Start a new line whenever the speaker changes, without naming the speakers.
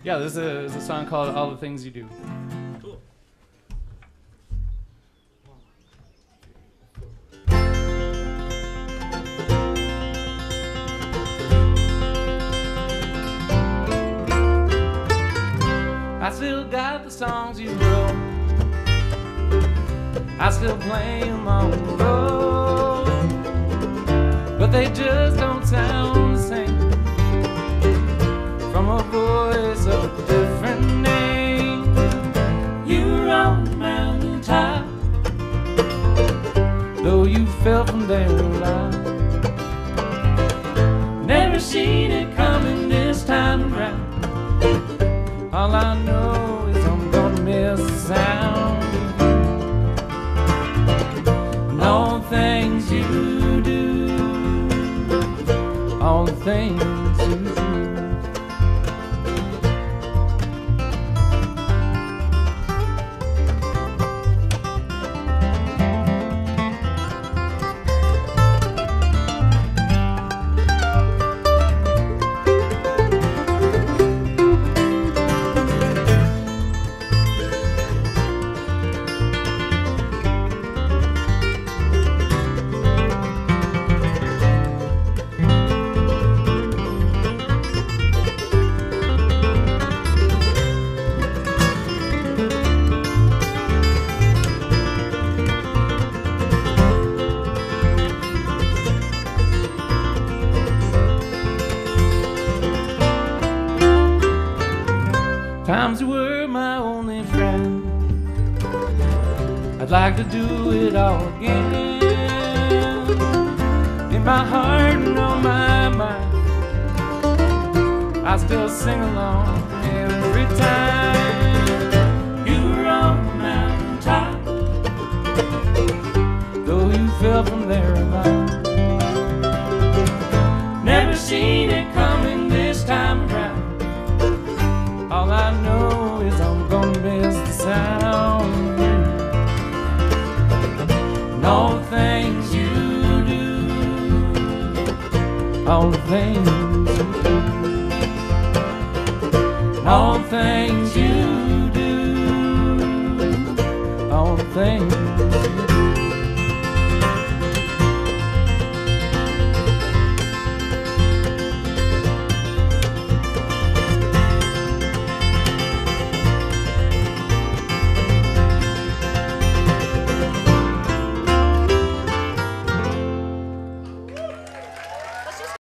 Yeah, this is a song called All the Things You Do.
Cool.
I still got the songs you wrote. I still play them on the road, but they just don't sound the same from a voice of a different name. You were on the mountaintop, though you fell from there alive. Never seen it coming this time around. All I know is I'm gonna miss the sound and all the things you do, all the things you do. Times you were my only friend. I'd like to do it all again. In my heart and on my mind, I still sing along every time. You were on the mountaintop, though you fell from there alive. Never seen it coming this time around. All I know is I'm gonna miss the sound and all the things you do, all the things you do, all the things you do, all the things